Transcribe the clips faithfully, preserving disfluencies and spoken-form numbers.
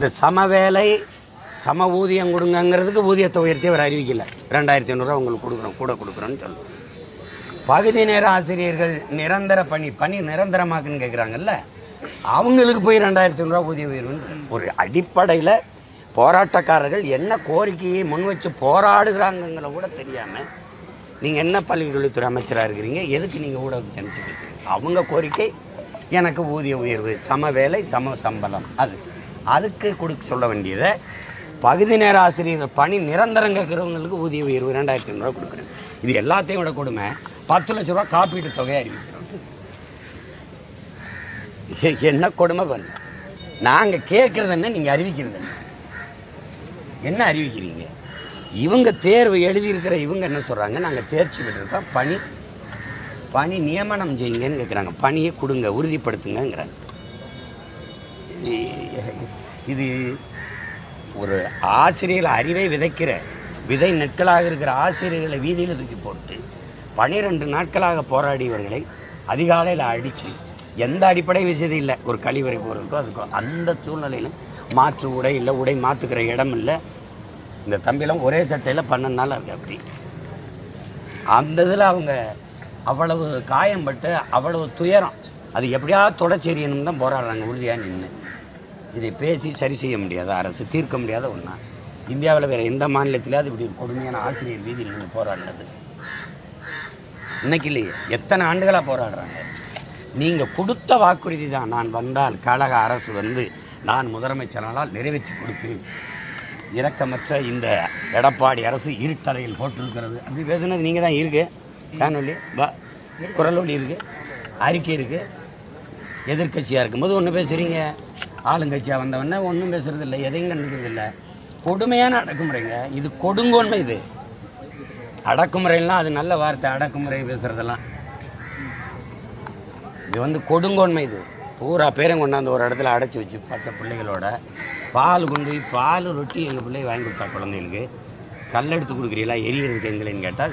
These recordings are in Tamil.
சம வேலை சம ஊதியம் கொடுங்கங்கிறதுக்கு ஊதியத்தை உயர்த்தி அவர் அறிவிக்கலை. ரெண்டாயிரத்தி ஐநூறுரூவா உங்களுக்கு கொடுக்குறோம், கூட கொடுக்குறோன்னு சொல்லுவோம். பகுதி நேர ஆசிரியர்கள் நிரந்தர பணி பணி நிரந்தரமாக்குன்னு கேட்குறாங்கல்ல, அவங்களுக்கு போய் ரெண்டாயிரத்தி ஐநூறுரூவா ஊதிய உயர்வுன்னு ஒரு அடிப்படையில் போராட்டக்காரர்கள் என்ன கோரிக்கையை முன் வச்சு போராடுகிறாங்கங்கிற கூட தெரியாமல் நீங்கள் என்ன பள்ளிக்கல்வித்துறை அமைச்சராக இருக்கிறீங்க, எதுக்கு நீங்கள் ஊடகத்தை செஞ்சுட்டு அவங்க கோரிக்கை எனக்கு ஊதிய உயர்வு, சம வேலை சம சம்பளம், அது அதுக்கு கொடுக்க சொல்ல வேண்டியதை பகுதி நேர ஆசிரியர்கள் பணி நிரந்தரம் கேட்குறவங்களுக்கு ஊதிய உயர்வு ரெண்டாயிரத்தி ஐநூறுரூவா கொடுக்குறேன். இது எல்லாத்தையும் விட கொடுமை பத்து லட்ச ரூபா காப்பீட்டு தொகையை அறிவிக்கிறோம். என்ன கொடுமை பண்ண நாங்கள் கேட்குறது என்ன, நீங்கள் அறிவிக்கிறது என்ன? என்ன அறிவிக்கிறீங்க? இவங்க தேர்வு எழுதியிருக்கிற இவங்க என்ன சொல்கிறாங்க, நாங்கள் தேர்ச்சி பெற்றிருக்கோம், பணி பணி நியமனம் செய்யுங்கன்னு கேட்குறாங்க. பணியை கொடுங்க, உறுதிப்படுத்துங்கிறாங்க. இது ஒரு ஆசிரியர் அறிவை விதைக்கிற விதை நெற்களாக இருக்கிற ஆசிரியர்களை வீதியில் தூக்கி போட்டு பனிரெண்டு நாட்களாக போராடியவர்களை அதிகாலையில் அடித்து எந்த அடிப்படை விஷயம் இல்லை, ஒரு கழிவறை போகிறதுக்கோ அதுக்கோ அந்த சூழ்நிலையில் மாற்று உடை இல்லை, உடை மாற்றுக்கிற இடம் இல்லை. இந்த தம்பிலாம் ஒரே சட்டையில் பன்னெண்டு நாள் இருக்குது. அப்படி அந்த இதில் அவங்க அவ்வளவு காயம்பட்டு அவ்வளவு துயரம், அது எப்படியாவது தொடச்செறியணும் தான் போராடுறாங்க உறுதியாக நின்று. இதை பேசி சரி செய்ய முடியாத அரசு, தீர்க்க முடியாத ஒன்றா. இந்தியாவில் வேறு எந்த மாநிலத்திலாவது இப்படி ஒரு கொடுமையான ஆசிரியர் வீதியில் நீங்கள் போராடுறது இன்னைக்கு இல்லையே, எத்தனை ஆண்டுகளாக போராடுறாங்க. நீங்கள் கொடுத்த வாக்குறுதி தான், நான் வந்தால் கழக அரசு வந்து நான் முதலமைச்சரானால் நிறைவேற்றி கொடுப்பேன், இரக்கமற்ற இந்த எடப்பாடி அரசு இருட்டறையில் போட்டிருக்கிறது அப்படி பேசுனது நீங்கள் தான். இருக்குது காணொலி வா குரலொலி இருக்குது, அறிக்கை இருக்குது. எதிர்கட்சியாக இருக்கும்போது ஒன்று பேசுகிறீங்க, ஆளுங்கட்சியாக வந்தவொடனே ஒன்றும் பேசுகிறது இல்லை, எதையும் கண்டுக்கிறது இல்லை. கொடுமையான அடக்குமுறைங்க இது, கொடுங்கோன்மை இது. அடக்குமுறைலாம் அது நல்ல வார்த்தை, அடக்குமுறை பேசுகிறதெல்லாம் இது வந்து கொடுங்கோன்மை. இது பூரா பேரும் கொண்டாந்து ஒரு இடத்துல அடைச்சி வச்சு பச்சை பிள்ளைகளோட பால் கொண்டு போய் பால் ரொட்டி எங்கள் பிள்ளை வாங்கி கொடுத்தா குழந்தைங்களுக்கு, கல் எடுத்து கொடுக்குறீங்களா எரிகிறதுக்கு எங்களைன்னு கேட்டால்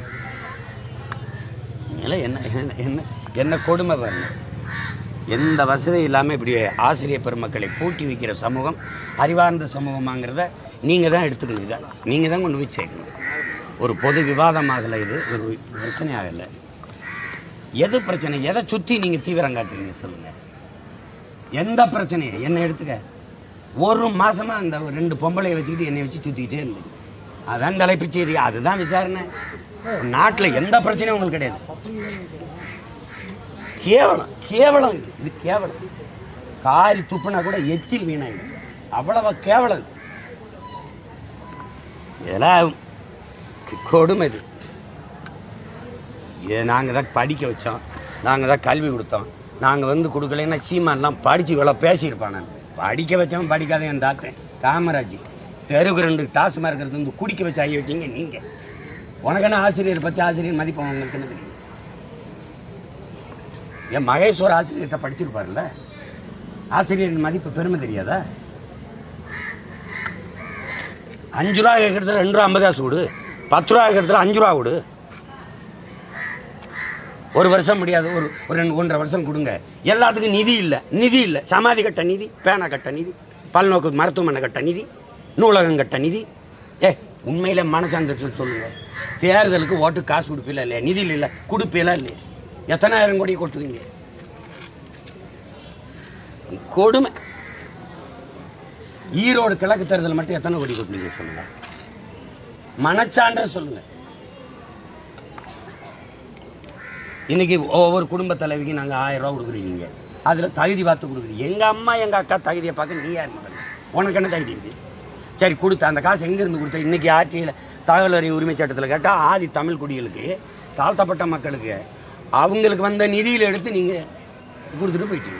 அது என்ன என்ன என்ன கொடுமை பாருங்க. எந்த வசதி இல்லாமல் இப்படி ஆசிரியர் பெருமக்களை பூட்டி வைக்கிற சமூகம் அறிவார்ந்த சமூகமாங்கிறத நீங்கள் தான் எடுத்துக்கணும். இதை நீங்கள் தான் கொண்டு போய் சேர்க்கணும். ஒரு பொது விவாதமாகலை, இது ஒரு பிரச்சனை ஆகலை. எது பிரச்சனை, எதை சுற்றி நீங்கள் தீவிரம் காட்டுறீங்க சொல்லுங்கள். எந்த பிரச்சனையை என்ன எடுத்துக்க, ஒரு மாதமாக அந்த ரெண்டு பொம்பளையை வச்சுக்கிட்டு என்னை வச்சு சுற்றிக்கிட்டே இருந்தது. அதான் தலைப்புச் செய்தி, அதுதான் விசாரணை. நாட்டில் எந்த பிரச்சனையும் உங்களுக்கு கிடையாது. கேவலம் கேவலம் இது இது கேவலம். காரி துப்புனா கூட எச்சில் வீணாயிடும், அவ்வளவா கேவலம் இது. இதெல்லாம் கொடுமை இது. இதை நாங்கள் தான் படிக்க வச்சோம், நாங்கள் தான் கல்வி கொடுத்தோம், நாங்கள் வந்து கொடுக்கலைன்னா சீமான்லாம் படித்து இவ்வளோ பேசியிருப்பான். நான் படிக்க வச்சவன் படிக்காத என் தாத்தன் காமராஜ் தெருக்கு ரெண்டு டாஸ்மாக இருக்கிறது வந்து குடிக்க வச்சு ஆகி வச்சிங்க நீங்கள். உனக்குன்னு ஆசிரியர் பற்றி ஆசிரியர் மதிப்போம் உங்களுக்கு என்ன தெரியும்? என் மகேஸ்வர ஆசிரியர்கிட்ட படிச்சிருப்பார்ல, ஆசிரியரின் மதிப்பு பெருமை தெரியாதா? அஞ்சு ரூபா கேட்கறதுல ரெண்டு ரூபா ஐம்பது காசு கொடு, பத்து ரூபா கேட்கறதுல அஞ்சு ரூபா கொடு. ஒரு வருஷம் முடியாது, ஒரு ஒரு ரெண்டு ஒன்றரை வருஷம் கொடுங்க. எல்லாத்துக்கும் நிதி இல்லை, நிதி இல்லை. சமாதி கட்ட நிதி, பேனா கட்ட நிதி, பல்நோக்கு மருத்துவமனை கட்ட நிதி, நூலகம் கட்ட நிதி. ஏ உண்மையில் மனசாந்தத்தில் சொல்லுங்கள், தேர்தலுக்கு ஓட்டு காசு கொடுப்பீங்களா இல்லையா? நிதி இல்லை, கொடுப்பீங்களா இல்லையா? எத்தனாயிரம் கோடி கொட்டுவீங்க? கொடுமை. ஈரோடு கிழக்கு தேர்தல் மட்டும் எத்தனை கோடி கொட்டுவீங்க சொல்லுங்க, மனச்சான்ற சொல்லுங்க. இன்னைக்கு ஒவ்வொரு குடும்ப தலைவிக்கு நாங்கள் ஆயிரம் ரூபா கொடுக்குறீங்க, அதில் தகுதி பார்த்து கொடுக்குறீங்க. எங்கள் அம்மா எங்கள் அக்கா தகுதியை பார்க்க நீ யார் முதல்ல? உனக்கு என்ன தகுதி இருக்குது? சரி கொடுத்த அந்த காசு எங்கேருந்து கொடுத்த? இன்றைக்கி ஆட்சியில் தகவல் அறியும் உரிமை சட்டத்தில் கேட்டால் ஆதி தமிழ் குடிகளுக்கு, தாழ்த்தப்பட்ட மக்களுக்கு அவங்களுக்கு வந்த நிதியில் எடுத்து நீங்கள் கொடுத்துட்டு போயிட்டீங்க.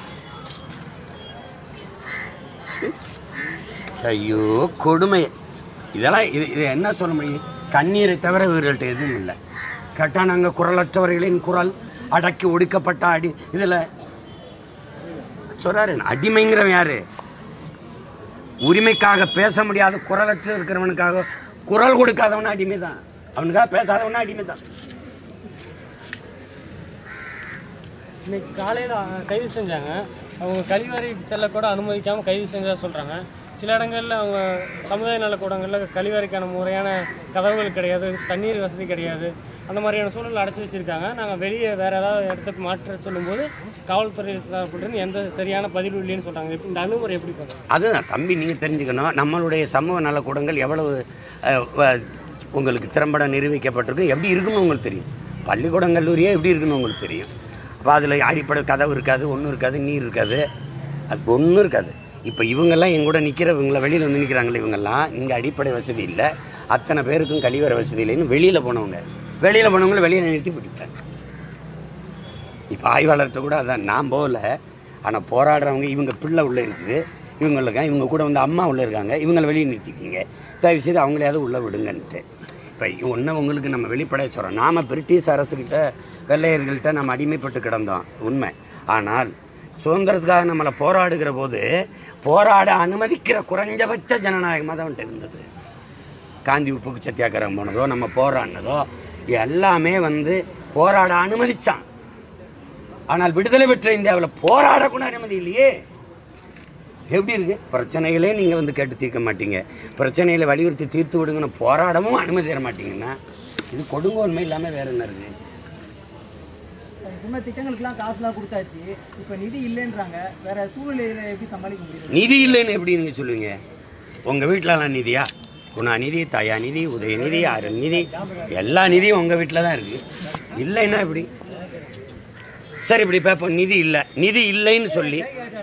ஐயோ கொடுமை இதெல்லாம். இது இது என்ன சொல்ல முடியும்? கண்ணீரை தவிர இவர்கள்ட்ட எதுவும் இல்லை. கேட்டால் நாங்கள் குரலற்றவர்களின் குரல் அடக்கி ஒடுக்கப்பட்ட அடி இதில் சொல்கிறாரு. அடிமைங்கிறவன் யார்? உரிமைக்காக பேச முடியாத குரலற்ற இருக்கிறவனுக்காக குரல் கொடுக்காதவனா அடிமை தான், அவனுக்காக பேசாதவனா அடிமை தான். இன்னைக்கு காலையில் கைது செஞ்சாங்க. அவங்க கழிவறை செல்லக்கூட அனுமதிக்காமல் கைது செஞ்சதாக சொல்கிறாங்க. சில இடங்களில் அவங்க சமுதாய நலக்கூடங்களில் கழிவறைக்கான முறையான கதவுகள் கிடையாது, தண்ணீர் வசதி கிடையாது, அந்த மாதிரியான சூழல் அடைச்சி வச்சுருக்காங்க. நாங்கள் வெளியே வேறு ஏதாவது இடத்துக்கு மாற்ற சொல்லும்போது காவல்துறை சார்பிலிருந்து எந்த சரியான பதிவு இல்லைன்னு சொல்கிறாங்க. இந்த அணுகுமுறை எப்படி பண்ணுறது? அதுதான் தம்பி, நீங்கள் தெரிஞ்சுக்கணும். நம்மளுடைய சமூக நலக்கூடங்கள் எவ்வளவு உங்களுக்கு திறம்பட நிரூபிக்கப்பட்டிருக்கு, எப்படி இருக்குன்னு உங்களுக்கு தெரியும். பள்ளிக்கூடம் கல்லூரியே எப்படி இருக்குன்னு உங்களுக்கு தெரியும். அப்போ அதில் அடிப்படை கதவு இருக்காது, ஒன்றும் இருக்காது, நீர் இருக்காது, அது ஒன்றும் இருக்காது. இப்போ இவங்கெல்லாம் எங்கூட நிற்கிறவங்கள வெளியில் வந்து நிற்கிறாங்களே, இவங்கெல்லாம் இங்கே அடிப்படை வசதி இல்லை, அத்தனை பேருக்கும் கழிவறை வசதி இல்லைன்னு வெளியில் போனவங்க வெளியில் போனவங்கள வெளியே நிறுத்தி போட்டுக்கிட்டாங்க. இப்போ ஆய்வாளர்கிட்ட கூட அதான், நான் போகல, ஆனால் போராடுறவங்க இவங்க பிள்ளை உள்ளே இருக்குது, இவங்களுக்கு இவங்க கூட வந்து அம்மா உள்ளே இருக்காங்க, இவங்களை வெளியே நிறுத்திக்கிங்க, தயவு செய்து அவங்களையாவது உள்ளே விடுங்கன்ட்டு. இப்போ ஒன்று உங்களுக்கு நம்ம வெளிப்படைய சொல்கிறோம், நாம் பிரிட்டிஷ் அரசுக்கிட்ட வெள்ளையர்கள்ட்ட நம்ம அடிமைப்பட்டு கிடந்தோம் உண்மை. ஆனால் சுதந்திரத்துக்காக நம்மளை போராடுகிற போது போராட அனுமதிக்கிற குறைஞ்சபட்ச ஜனநாயகமாக தான் வந்துட்டு இருந்தது. காந்தி உப்புக்கு சத்தியாகிரகம் போனதோ, நம்ம போராடினதோ எல்லாமே வந்து போராட அனுமதிச்சான். ஆனால் விடுதலை பெற்ற இந்தியாவில் போராடக்கூட அனுமதி இல்லையே. எப்படி இருக்குது? பிரச்சனைகளே நீங்கள் வந்து கேட்டு தீர்க்க மாட்டீங்க, பிரச்சனைகளை வலியுறுத்தி தீர்த்து விடுங்கன்னு போராடவும் அனுமதி தர மாட்டீங்கன்னா இது கொடுங்கோன்மை இல்லாமல் வேறு என்ன இருக்குது? சொன்ன திட்டங்களுக்குலாம் காசுலாம் கொடுத்தாச்சு, இப்போ நிதி இல்லைன்றாங்க. வேற சூழ்நிலையில எப்படி சமாளிக்க முடியும்? நிதி இல்லைன்னு எப்படி நீங்கள் சொல்லுவீங்க? உங்கள் வீட்டிலலாம் நிதியா? குணா நிதி, தயா நிதி, உதயநிதி, அருள் நிதி, எல்லா நிதியும் உங்கள் வீட்டில் தான் இருக்குது. இல்லைன்னா எப்படி? சரி, இப்படி பார்ப்போம். நிதி இல்லை, நிதி இல்லைன்னு சொல்லி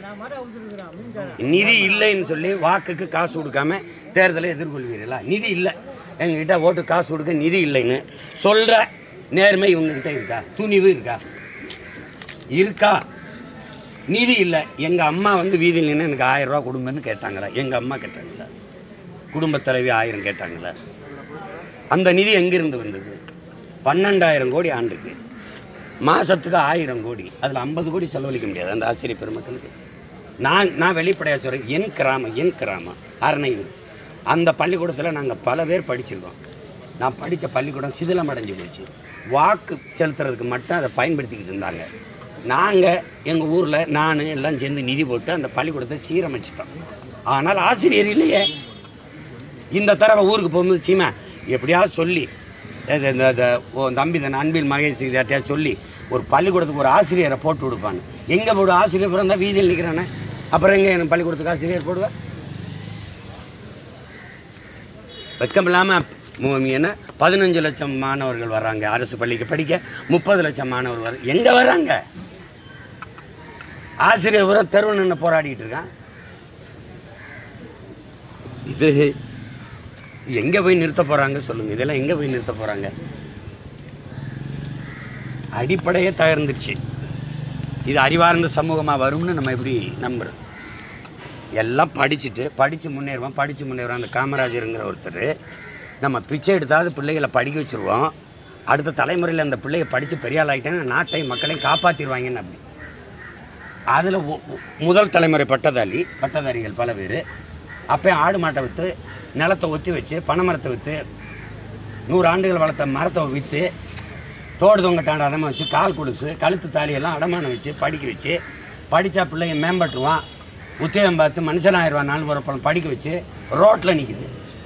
நிதி இல்லைன்னு சொல்லி வாக்குக்கு காசு கொடுக்காம தேர்தலை எதிர்கொள்வீர்களா? நிதி இல்லை, எங்ககிட்ட ஓட்டு காசு கொடுக்க நிதி இல்லைன்னு சொல்கிற நேர்மை இவங்ககிட்ட இருக்கா? துணிவு இருக்கா? இருக்கா? நிதி இல்லை. எங்கள் அம்மா வந்து வீதியில் நின்று எனக்கு ஆயிரம் ரூபா கொடுங்கன்னு கேட்டாங்களா? எங்கள் அம்மா கேட்டாங்களா? குடும்பத் தலைவி ஆயிரம் கேட்டாங்களா? அந்த நிதி எங்கிருந்து வந்தது? பன்னெண்டாயிரம் கோடி ஆண்டுக்கு, மாதத்துக்கு ஆயிரம் கோடி, அதில் ஐம்பது கோடி செலவழிக்க முடியாது அந்த ஆசிரியர் பெருமக்களுக்கு. நான் நான் வெளிப்படையாக சொல்கிறேன், என் கிராமம் என் கிராமம் அரணையூர், அந்த பள்ளிக்கூடத்தில் நாங்கள் பல பேர் படிச்சிருக்கோம். நான் படித்த பள்ளிக்கூடம் சிதிலம் அடைஞ்சு போச்சு. வாக்கு செலுத்துறதுக்கு மட்டும் அதை பயன்படுத்திக்கிட்டு இருந்தாங்க. நாங்கள் எங்கள் ஊரில் நான் எல்லாம் சேர்ந்து நிதி போட்டு அந்த பள்ளிக்கூடத்தை சீரமைச்சிட்டோம். ஆனால் ஆசிரியர் இல்லையே. இந்த தடவை ஊருக்கு போகும்போது சீமா எப்படியாவது சொல்லி இந்த தம்பி தன் அன்பில் மகேஷ் யார்ட்டையா சொல்லி ஒரு பள்ளிக்கூடத்துக்கு ஒரு ஆசிரியரை போட்டு கொடுப்பான்னு. எங்கே போடு? ஆசிரியர் பிறந்தா வீதியில் நிற்கிறானே, அப்புறம் எங்கே என் பள்ளிக்கூடத்துக்கு ஆசிரியர் போடுவேன்? வெக்கம் இல்லாமல் என்ன பதினஞ்சு லட்சம் மாணவர்கள் வர்றாங்க அரசு பள்ளிக்கு படிக்க, முப்பது லட்சம் மாணவர்கள் வர எங்கே வர்றாங்க? ஆசிரியர் பூரா தெருவு நின்று போராடிட்டு இருக்கான். இது எங்கே போய் நிறுத்த போகிறாங்க சொல்லுங்கள்? இதெல்லாம் எங்கே போய் நிறுத்த போகிறாங்க? அடிப்படையே தகர்ந்துருச்சு. இது அறிவார்ந்த சமூகமாக வரும்னு நம்ம எப்படி நம்புறோம்? எல்லாம் படிச்சுட்டு படித்து முன்னேறுவோம், படித்து முன்னேறுவோம். அந்த காமராஜருங்கிற ஒருத்தர் நம்ம பிச்சை எடுத்தாவது பிள்ளைகளை படிக்க வச்சுருவோம், அடுத்த தலைமுறையில் அந்த பிள்ளையை படித்து பெரியாள் ஆகிட்டேன்னா நாட்டை மக்களையும் காப்பாற்றிடுவாங்கன்னு அப்படி. அதில் முதல் தலைமுறை பட்டதாரி பட்டதாரிகள் பல பேர் அப்போ ஆடு மாட்டை விற்று, நிலத்தை ஒத்தி வச்சு, பனைமரத்தை விற்று, நூறு ஆண்டுகள் வளர்த்த மரத்தை விற்று, தோடு தொங்கட்டாண்ட அடமா வச்சு, கால் கொலுசு கழுத்து தாலியெல்லாம் அடமானம் வச்சு படிக்க வச்சு, படித்தா பிள்ளைங்க மேம்பட்டுருவான், உத்தியோகம் பார்த்து மனுஷனாயிடுவான், நாலு வரப்பழம் படிக்க வச்சு ரோட்டில் நிற்குது.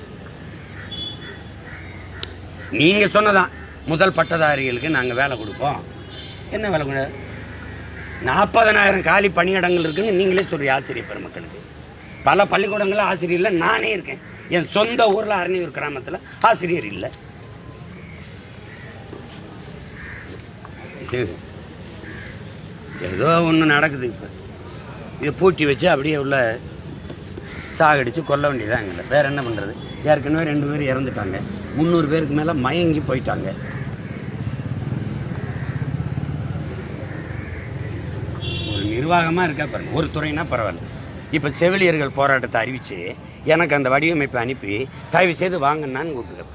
நீங்கள் சொன்னதான் முதல் பட்டதாரிகளுக்கு நாங்கள் வேலை கொடுப்போம். என்ன வேலை கொடு? நாற்பதனாயிரம் காலி பணியிடங்கள் இருக்குதுன்னு நீங்களே சொல்கிறீங்க ஆசிரியர் பெருமக்களுக்கு. பல பள்ளிக்கூடங்களில் ஆசிரியர் இல்லை, நானே இருக்கேன். என் சொந்த ஊரில் அரணியூர் கிராமத்தில் ஆசிரியர் இல்லை. ஏதோ ஒன்று நடக்குது. இப்போ இதை பூட்டி வச்சு அப்படியே உள்ள சாகடிச்சு கொல்ல வேண்டியதான் இல்லை. வேறு என்ன பண்ணுறது? ஏற்கனவே ரெண்டு பேர் இறந்துட்டாங்க, முந்நூறு பேருக்கு மேலே மயங்கி போயிட்டாங்க. ஒரு நிர்வாகமாக இருக்கா பாருங்க, ஒரு துறைனா பரவாயில்ல. இப்போ செவிலியர்கள் போராட்டத்தை அறிவித்து எனக்கு அந்த வடிவமைப்பை அனுப்பி தயவு செய்து வாங்கன்னான்னு கூப்பிட்டு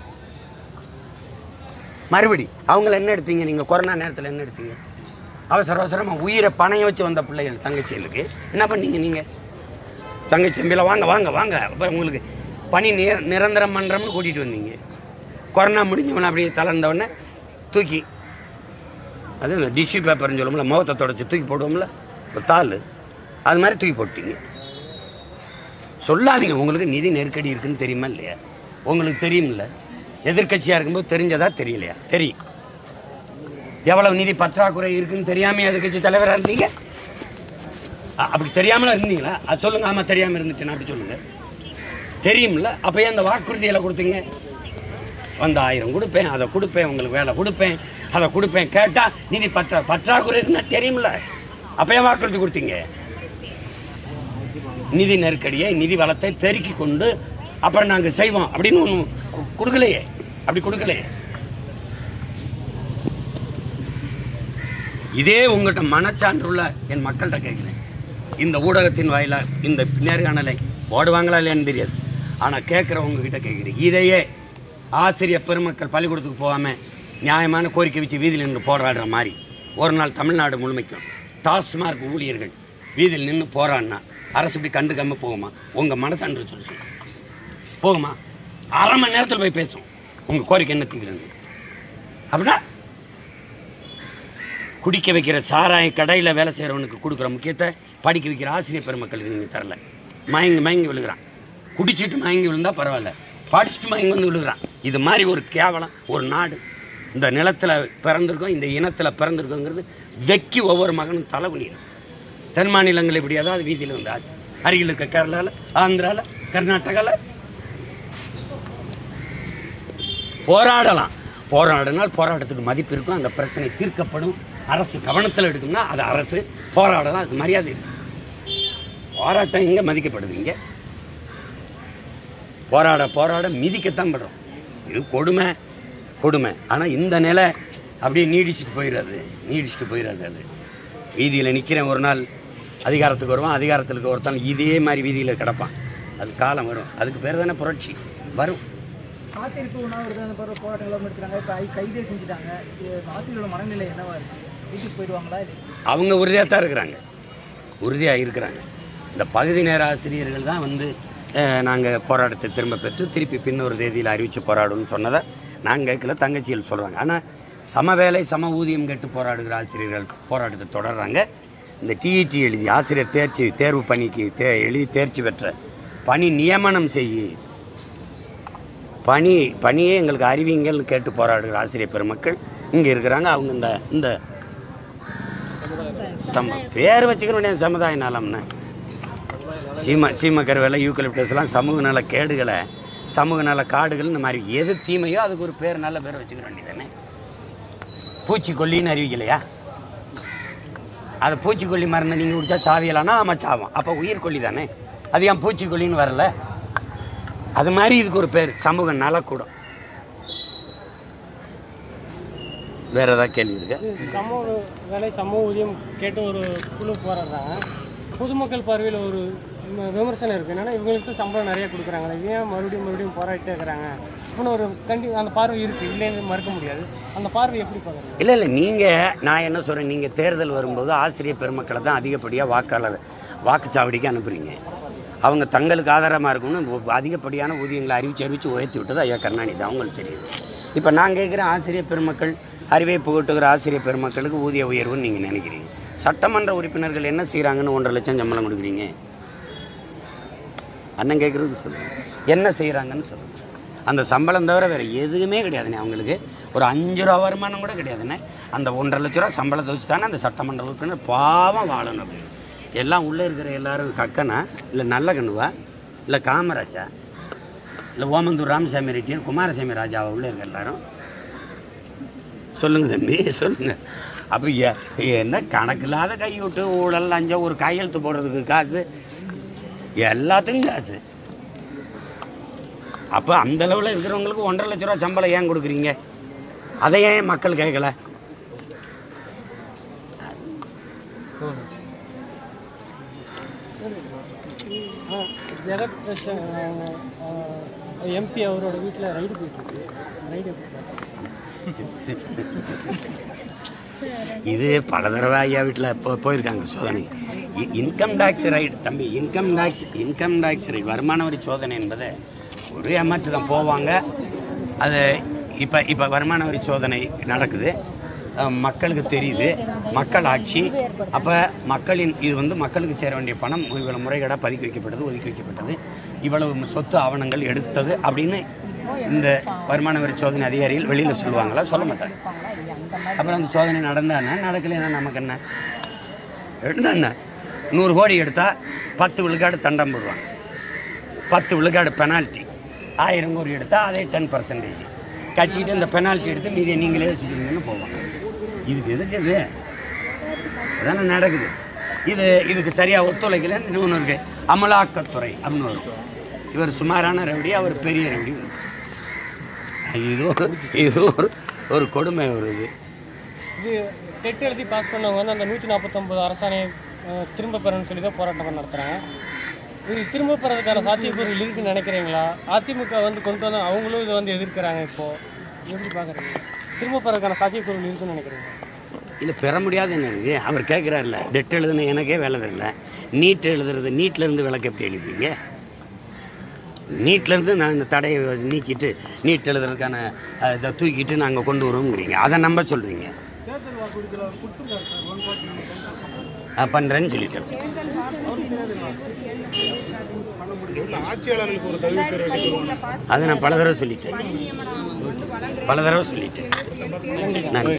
மறுபடி அவங்கள என்ன எடுத்தீங்க? நீங்கள் கொரோனா நேரத்தில் என்ன எடுத்தீங்க? அவசர அவசரமாக உயிரை பணைய வச்சு வந்த பிள்ளைகள் தங்கச்சிகளுக்கு என்ன பண்ணீங்க? நீங்கள் தங்கச்சி தம்பியில் வாங்க வாங்க வாங்க அப்புறம் உங்களுக்கு பணி நிர நிரந்தரம் பண்ணுறோம்னு கூட்டிகிட்டு வந்தீங்க. கொரோனா முடிஞ்சவொன்னே அப்படியே தளர்ந்தவொடனே தூக்கி அது இந்த டிஷ்யூ பேப்பர்னு சொல்லுவோம்ல, முகத்தை தொடச்சி தூக்கி போடுவோம்ல, இப்போ தாள் அது மாதிரி தூக்கி போட்டீங்க. சொல்லாதீங்க. உங்களுக்கு நிதி நெருக்கடி இருக்குன்னு தெரியுமா இல்லையா? உங்களுக்கு தெரியுமில்ல. எதிர்கட்சியாக இருக்கும்போது தெரிஞ்சதா தெரியலையா? தெரியும். எவ்வளவு நிதி பற்றாக்குறை இருக்குன்னு தெரியாமல் எதிர்கட்சி தலைவராக இருந்தீங்க. அப்படி தெரியாமலாம் இருந்தீங்களா? அது சொல்லுங்க. ஆமாம் தெரியாமல் இருந்துச்சுன்னா அப்படி சொல்லுங்க. தெரியும்ல. அப்போ ஏன் அந்த வாக்குறுதியில் கொடுத்தீங்க? வந்து ஆயிரம் கொடுப்பேன், அதை கொடுப்பேன், உங்களுக்கு வேலை கொடுப்பேன், அதை கொடுப்பேன். கேட்டால் நிதி பற்றா பற்றாக்குறை இருக்குன்னா தெரியும்ல. அப்போ ஏன் வாக்குறுதி கொடுத்தீங்க? நிதி நெருக்கடியை நிதி வளத்தை பெருக்கி கொண்டு அப்புறம் நாங்கள் செய்வோம் அப்படின்னு ஒன்று கொடுக்கலையே. அப்படி கொடுக்கலையே. இதே உங்கள்கிட்ட மனச்சான்றுள்ள என் மக்கள்கிட்ட கேட்குறேன். இந்த ஊடகத்தின் வாயிலாக இந்த நேர்காணலை ஓடுவாங்களா இல்லையான்னு தெரியாது. ஆனால் கேட்குறவங்ககிட்ட கேட்குறேன். இதையே ஆசிரியர் பெருமக்கள் பள்ளிக்கூடத்துக்கு போகாமல் நியாயமான கோரிக்கை வச்சு வீதியில் நின்று போராடுற மாதிரி ஒரு நாள் தமிழ்நாடு முழுமைக்கும் டாஸ்மார்க் ஊழியர்கள் வீதியில் நின்று போராடினா அரசு இப்படி கண்டுக்காம போகுமா? உங்கள் மனசான்று சொல்லி சொல்லுங்க. போகுமா? அரை மணி நேரத்தில் போய் பேசும் உங்கள் கோரிக்கை என்ன தீர்ந்து. அப்படின்னா குடிக்க வைக்கிற சாராய கடையில் வேலை செய்கிறவனுக்கு கொடுக்குற முக்கியத்தை படிக்க வைக்கிற ஆசிரியர் பெருமக்களுக்கு நீங்கள் தரல. மயங்கி மயங்கி விழுகிறான். குடிச்சிட்டு மயங்கி விழுந்தால் பரவாயில்ல, படிச்சுட்டு மயங்கி வந்து விழுகிறான். இது மாதிரி ஒரு கேவலம் ஒரு நாடு இந்த நிலத்தில் பிறந்திருக்கோம், இந்த இனத்தில் பிறந்திருக்கோங்கிறது வெக்கி ஒவ்வொரு மகனும் தலைகுனியும். தென் மாநிலங்கள் இப்படியா தான் அது வீதியில் வந்து ஆச்சு. அருகில் இருக்க கேரளாவில், ஆந்திராவில், கர்நாடகாவில் போராடலாம். போராடினால் போராட்டத்துக்கு மதிப்பு இருக்கும். அந்த பிரச்சனை தீர்க்கப்படும். அரசு கவனத்தில் எடுக்கும்னா அது அரசு போராடலாம். அதுக்கு மரியாதை இருக்கு. போராட்டம் எங்கே மதிக்கப்படுது? இங்கே போராட போராட மிதிக்கத்தான் படுறோம். இது கொடுமை கொடுமை. ஆனால் இந்த நிலை அப்படியே நீடிச்சுட்டு போயிடாது நீடிச்சுட்டு போயிடாது அது வீதியில் நிற்கிறேன். ஒரு நாள் அதிகாரத்துக்கு வருவான், அதிகாரத்துக்கு ஒருத்தான் இதே மாதிரி வீதியில் கிடப்பான். அது காலம் வரும். அதுக்கு பேர் தானே புரட்சி. வரும். காத்திருப்பு உணவு போராட்டங்களும் எடுக்கிறாங்க. இப்போ கைதே செஞ்சுட்டாங்க. ஆசிரியரோட மனநிலை என்னவா இருக்கு? வீட்டுக்கு போயிடுவாங்களா? அவங்க உறுதியாக தான் இருக்கிறாங்க. உறுதியாக இருக்கிறாங்க. இந்த பகுதி நேர ஆசிரியர்கள் தான் வந்து நாங்கள் போராட்டத்தை திரும்ப பெற்று திருப்பி பின்னொரு தேதியில் அறிவித்து போராடணும்னு சொன்னதை நாங்கள் கேட்கல. தங்கச்சிகள் சொல்கிறாங்க. ஆனால் சம வேலை சம ஊதியம் கேட்டு போராடுகிற ஆசிரியர்கள் போராட்டத்தை தொடர்றாங்க. இந்த டிஇடி எழுதி ஆசிரியர் தேர்ச்சி தேர்வு பணிக்கு தே எழுதி தேர்ச்சி பெற்ற பணி நியமனம் செய்ய பணி பணியே எங்களுக்கு அறிவிங்கள்னு கேட்டு போராடுகிற ஆசிரியர் பெருமக்கள் இங்கே இருக்கிறாங்க. அவங்க இந்த இந்த சம பேர் வச்சுக்க வேண்டிய சமுதாய நலம்னு சீம சீமக்கருவேலை யூக்கலிப்டஸ்லாம் சமூக நல கேடுகளை சமூக நல காடுகள் இந்த மாதிரி எது தீமையோ அதுக்கு ஒரு பேர் நல்ல பேர் வச்சுக்க வேண்டியதானே. பூச்சிக்கொல்லின்னு அறிவிக்கலையா? அதை பூச்சிக்கொல்லி மருந்து நீங்கள் குடித்தா சாவியலானா ஆமாம் சாவும். அப்போ உயிர்கொல்லி தானே. அது ஏன் பூச்சிக்கொல்லின்னு வரல? அது மாதிரி இதுக்கு ஒரு பேர் சமூக நலக்கூடம். வேற ஏதாவது கேள்வி இருக்கு? சமூக வேலை சமூக ஊதியம் கேட்டு ஒரு குழு போராடுறாங்க. பொதுமக்கள் பார்வையில் ஒரு விமர்சனம் இருக்குது. என்னன்னா இவங்களுக்கு சம்பளம் நிறைய கொடுக்குறாங்க, ஏன் மறுபடியும் மறுபடியும் போராடிட்டே இருக்கிறாங்க அப்படின்னு ஒரு கண்டி அந்த பார்வை இருக்குது. இல்லைன்னு மறுக்க முடியாது. அந்த பார்வை எப்படி பார்க்குறீங்க? இல்லை இல்லை நீங்கள் நான் என்ன சொல்கிறேன், நீங்கள் தேர்தல் வரும்போது ஆசிரியர் பெருமக்களை தான் அதிகப்படியாக வாக்காளர் வாக்குச்சாவடிக்கு அனுப்புகிறீங்க. அவங்க தங்களுக்கு ஆதாரமாக இருக்கணும்னு அதிகப்படியான ஊதியங்களை அறிவிச்சு அறிவித்து உயர்த்தி விட்டது ஐயா கருணாநிதி. அவங்களுக்கு தெரியும். இப்போ நான் கேட்குற ஆசிரியர் பெருமக்கள் அறிவை புகட்டுகிற ஆசிரியர் பெருமக்களுக்கு ஊதிய உயர்வுன்னு நீங்கள் நினைக்கிறீங்க. சட்டமன்ற உறுப்பினர்கள் என்ன செய்கிறாங்கன்னு ஒன்றரை லட்சம் சம்பளம் கொடுக்குறீங்க. அண்ணன் கேட்குறது சொல்லுங்கள், என்ன செய்கிறாங்கன்னு சொல்லுங்கள். அந்த சம்பளம் தவிர வேறு எதுவுமே கிடையாதுண்ணே. அவங்களுக்கு ஒரு அஞ்சு ரூபா வருமானம் கூட கிடையாதுண்ணே. அந்த ஒன்றரை லட்ச ரூபா சம்பளத்தை வச்சு தானே அந்த சட்டமன்ற உறுப்பினர் பாவம் வாழணும். அப்படின்னு எல்லாம் உள்ளே இருக்கிற எல்லாரும் கக்கனா இல்லை நல்ல கண்ணுவா இல்லை காமராஜா இல்லை ஓமந்தூர் ராமசாமி ரெட்டியார் குமாரசாமி ராஜாவா உள்ளே இருக்க எல்லாரும் சொல்லுங்கள் தம்பி சொல்லுங்கள். அப்போ என்ன கணக்கு இல்லாத கைவிட்டு ஊழல் லஞ்சம் ஒரு கையெழுத்து போடுறதுக்கு காசு எல்லாத்துக்கும் காசு. அப்போ அந்த அளவில் இருக்கிறவங்களுக்கு ஒன்றரை லட்ச ரூபா சம்பளம் ஏன் கொடுக்குறீங்க? அதை ஏன் மக்கள் கேட்கல? எம்பி அவரோட வீட்டில் ரைடு போயிட்டு ரைடு இது பல தடவை ஐயா வீட்டில் இப்போ போயிருக்காங்க சோதனை. இன்கம் டேக்ஸ் ரைடு தம்பி, income tax income tax raid வருமான வரி சோதனை என்பதை ஒரு ஏமாற்று தான் போவாங்க. அது இப்போ இப்போ வருமான வரி சோதனை நடக்குது. அஹ், மக்களுக்கு தெரியுது மக்கள் ஆட்சி. அப்போ மக்களின் இது வந்து மக்களுக்கு சேர வேண்டிய பணம் இவ்வளவு முறைகேடாக பதுக்கி வைக்கப்பட்டது, ஒதுக்கி வைக்கப்பட்டது, இவ்வளவு சொத்து ஆவணங்கள் எடுத்தது அப்படின்னு இந்த வருமான வரி சோதனை அதிகாரிகள் வெளியில் சொல்லுவாங்களா? சொல்ல மாட்டாங்க. அப்புறம் அந்த சோதனை நடந்தானே நடக்கலைன்னா நமக்கு என்ன எடுத்தா என்ன? நூறு கோடி எடுத்தால் பத்து விழுக்காடு தண்டம் போடுவாங்க, பத்து விழுக்காடு பெனால்ட்டி. ஆயிரம் கோடி எடுத்தால் அதே டென் பர்சன்டேஜ் கட்டிட்டு இந்த பெனால்ட்டி எடுத்து மீதியை நீங்களே வச்சுக்கிறீங்கன்னு போவாங்க. இதுக்கு எதுக்கு இது அதானே நடக்குது. இது இதுக்கு சரியாக ஒத்துழைக்கலன்னு இன்னொன்று இருக்கு, அமலாக்கத்துறை அப்படின்னு வரும். இவர் சுமாரான ரவுடி, அவர் பெரிய ரவுடி. இது ஒரு இது ஒரு ஒரு கொடுமை வருது. இது டெட் எழுதி பாஸ் பண்ணவங்க வந்து அந்த நூற்றி நாற்பத்தொம்பது அரசாணையை அஹ், திரும்ப பெறணும்னு சொல்லி தான் போராட்டம் நடத்துகிறாங்க. இது திரும்ப பெறதுக்கான சாத்தியக்கூறுகள் இருக்குன்னு நினைக்கிறீங்களா? அதிமுக வந்து கொண்டு வந்து அவங்களும் இதை வந்து எதிர்க்கிறாங்க. இப்போது எப்படி பார்க்குறீங்க? திரும்ப பெறதுக்கான சாத்தியக்கூறுகள் இருக்குன்னு நினைக்கிறீங்க? இல்லை பெற முடியாது என்ன இருக்குது? அவர் கேட்குறாருல, டெட் எழுதுன எனக்கே வேலை தரல, நீட் எழுதுறது, நீட்லேருந்து விளக்கு எப்படி எழுப்பீங்க? நீட்லேருந்து நான் இந்த தடையை நீக்கிட்டு நீட் எழுதுறதுக்கான அஹ், இதை தூக்கிட்டு நாங்கள் கொண்டு வரோங்கிறீங்க, அதை நம்ப சொல்கிறீங்க. பண்ணுறேன்னு சொல்லிட்டேன். அதை நான் பல தடவை சொல்லிட்டேன் பல தடவை சொல்லிட்டேன். நன்றி.